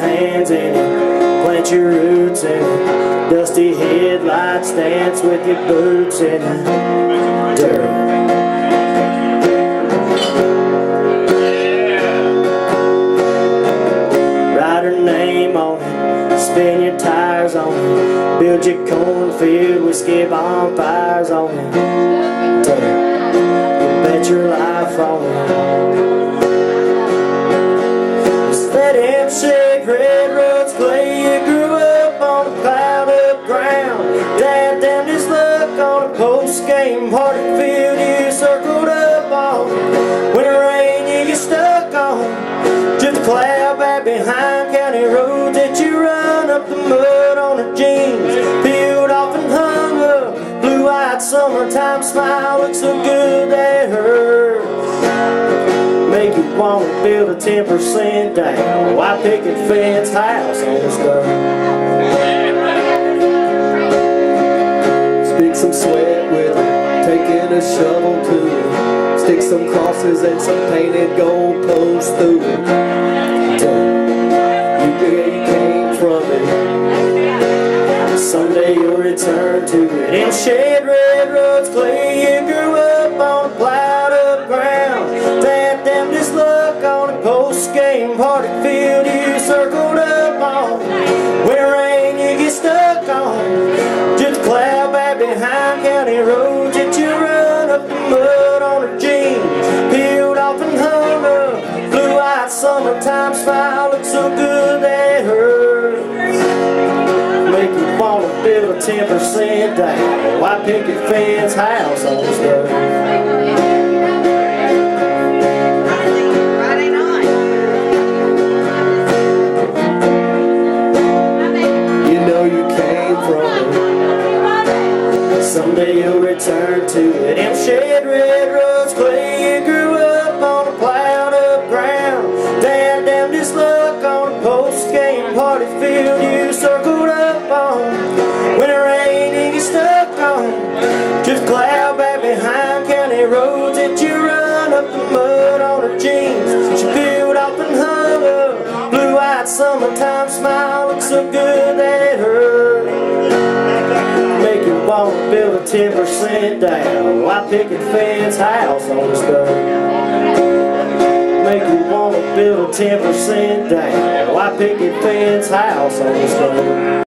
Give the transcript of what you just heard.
hands in it, plant your roots in it. Dusty headlights dance with your boots in it. Dirt. Name on it, spin your tires on it, build your cornfield, whiskey bonfires on it. You bet your life on it. Just let him shake red roads clay. You grew up on a plowed up ground. Dad damned his luck on a post-game party field you circled up on. When it rained you get stuck on, just a cloud back behind county roads that you run up the mud on her jeans, peeled off and hung up. Blue-eyed summertime smile looks so good that hurts. Make you want to build a 10% down. Why picket fence house on the skirt? Stick some sweat with it, taking a shovel to it. Stick some crosses and some painted gold posts through it. You came from it. Someday you'll return to it. In shed red roads clay, you grew up on a plowed up ground. Dad damned his luck on a post-game party field you circled up on. When it rain you get stuck on, just a cloud back behind county roads that you run up the mud on her jeans, peeled off and hung up. Blue-eyed summertime smile looks so good that hurts. Make you want to build a 10% down. Why picket fence house on the skirt? Friday night. You know you came from it. Someday you'll return to it. Them shed red roads clay, you grew up on a plowed up ground. Dad damned his luck on a post-game party field you circled up on. When it rained you get stuck on, just cloud back behind county roads that you run up the mud on her jeans. She peeled off and hung up. Blue-eyed summertime smile looks so good that hurt. Make you want to build a 10% down. Why picket fence house on the skirt? Make you want to build a 10% down. Why picket fence house on the skirt?